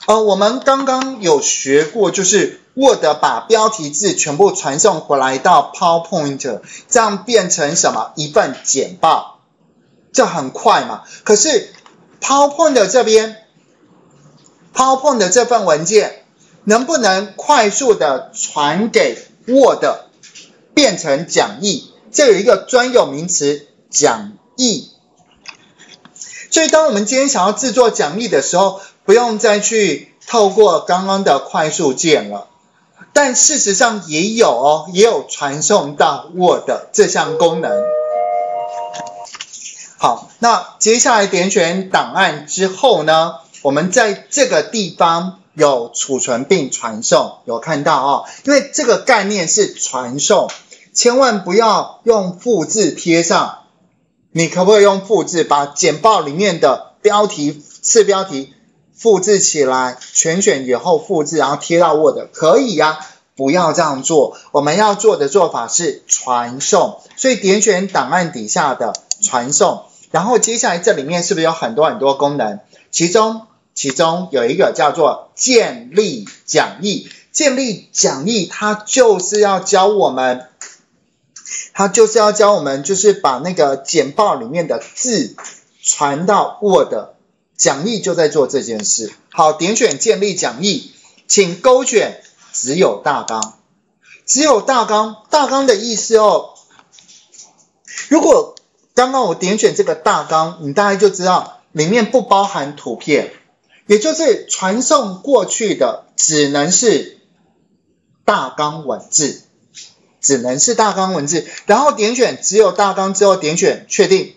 我们刚刚有学过，就是 Word 把标题字全部传送回来到 PowerPoint， 这样变成什么？一份简报，这很快嘛。可是 PowerPoint 这边 ，PowerPoint 这份文件能不能快速的传给 Word 变成讲义？这有一个专有名词，讲义。所以当我们今天想要制作讲义的时候，不用再去透过刚刚的快速键了。但事实上也有传送到 Word 这项功能。好，那接下来点选档案之后呢，我们在这个地方有储存并传送，有看到因为这个概念是传送，千万不要用复制贴上。你可不可以用复制把简报里面的标题、次标题复制起来，全选以后复制，然后贴到 Word？ 可以呀，不要这样做。我们要做的做法是传送，所以点选档案底下的传送，然后接下来这里面是不是有很多功能？其中有一个叫做建立讲义。建立讲义它就是要教我们就是把那个简报里面的字传到 Word， 讲义就在做这件事。好，点选建立讲义，请勾选只有大纲。只有大纲，大纲的意思如果刚刚我点选这个大纲，你大概就知道里面不包含图片，也就是传送过去的只能是大纲文字，然后点选只有大纲之后点选确定。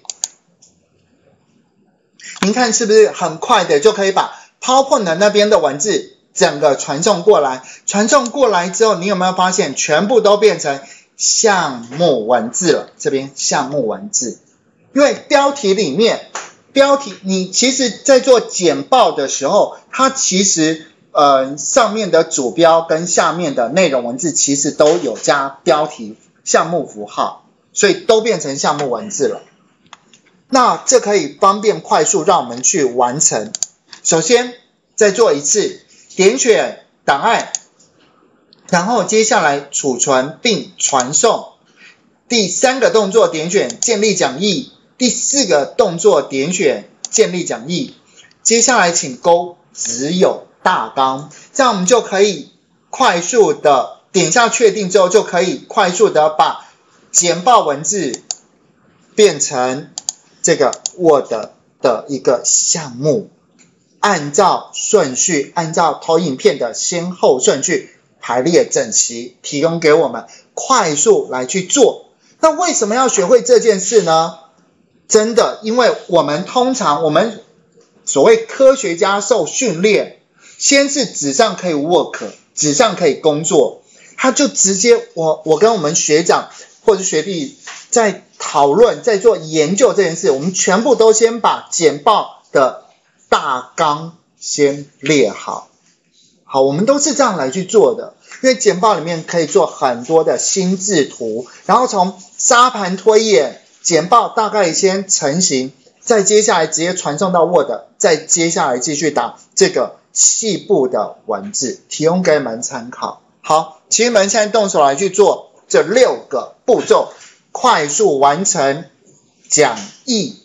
您看是不是很快的就可以把 PowerPoint 那边的文字整个传送过来？传送过来之后，你有没有发现全部都变成项目文字了？这边项目文字，因为标题你其实在做简报的时候，它其实上面的主标跟下面的内容文字其实都有加标题项目符号，所以都变成项目文字了。那这可以方便快速让我们去完成。首先再做一次，点选档案，然后接下来储存并传送。第3个动作点选建立讲义，第4个动作点选建立讲义。接下来请勾只有大纲，这样我们就可以快速的点下确定之后，就可以快速的把简报文字变成这个 Word 的一个项目，按照投影片的先后顺序排列整齐，提供给我们快速来去做。那为什么要学会这件事呢？真的，因为我们所谓科学家受训练，先是纸上可以 work， 纸上可以工作，他就直接我跟我们学长或者学弟在讨论，在做研究这件事，我们全部都先把简报的大纲先列好。好，我们都是这样来去做的，因为简报里面可以做很多的心智图，然后从沙盘推演，简报大概先成型，再接下来直接传送到 Word， 再接下来继续打这个细部的文字，提供给你们参考。好，请你们现在动手来去做这6个步骤，快速完成讲义